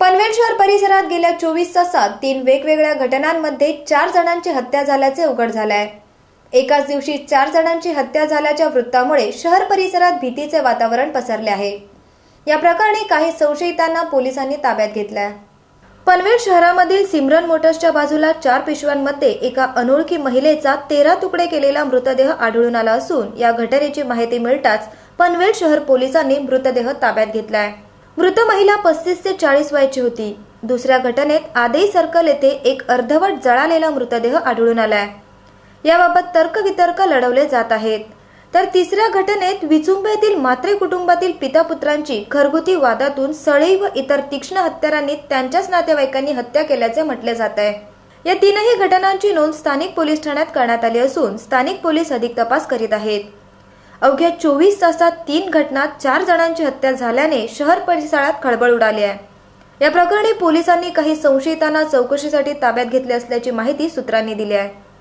पनवेल शहर परिसरात गेल्या 24 तासात 3 वेगवेगळ्या घटनांमध्ये 4 जणांची हत्या झाल्याचे उघड झाले आहे। एकाच दिवशी 4 जणांची हत्या झाल्याच्या वृत्तामुळे शहर परिसरात भीतीचे वातावरण पसरले आहे। या प्रकरणी काही संशयितांना पोलिसांनी ताब्यात घेतले आहे। पनवेल शहरामधील सिमरन मोटर्सच्या बाजूला 4 पिशव्यांमध्ये एका अनोळखी महिलेचा 13 तुकडे केलेला मृतदेह आढळून आला असून या घटनेची माहिती मिळताच पनवेल शहर पोलिसांनी मृतदेह ताब्यात घेतला आहे। मृत महिला 35 ते 40 वयाची होती। दुसऱ्या घटनेत आदेई सर्कल येथे एक अर्धवट जळालेला मृतदेह आढळून आलाय। याबाबत तर्कवितर्क लढवले जात आहेत। तर तिसऱ्या घटनेत विचुंब येथील म्हात्रे कुटुंबातील पिता पुत्रांची घरगुती वादातून सळई व इतर तीक्ष्ण हत्यारांनी त्यांच्याच नातेवाईकांनी हत्या केल्याचे म्हटले जात आहे। या तीनही घटनांची नोंद स्थानिक पोलीस ठाण्यात करण्यात आली असून स्थानिक पोलीस अधिक तपास करीत आहेत। अवघ्या 24 तासात 3 घटनात 4 जणांची हत्या झाल्याने शहर परिसरात खळबळ उडाली आहे। या प्रकरणी पोलिसांनी काही संशयितांना चौकशीसाठी ताब्यात घेतले असल्याची माहिती सूत्रांनी दिली आहे।